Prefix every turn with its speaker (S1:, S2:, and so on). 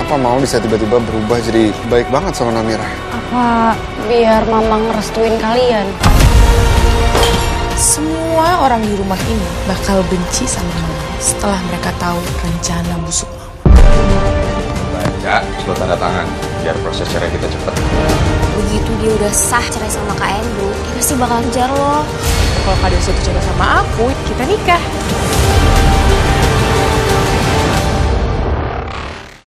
S1: kenapa Mama bisa tiba-tiba berubah jadi baik banget sama Namira?
S2: Apa biar Mama ngerestuin kalian?
S3: Semua orang di rumah ini bakal benci sama Mama setelah mereka tahu rencana busuk Mama.
S4: Baca, surat tanda tangan, biar proses cerai kita cepat.
S5: Begitu dia udah sah cerai sama Kak Andrew, dia pasti bakal ngejar lo.
S3: Kalau kalian suatu cinta sama aku, kita nikah.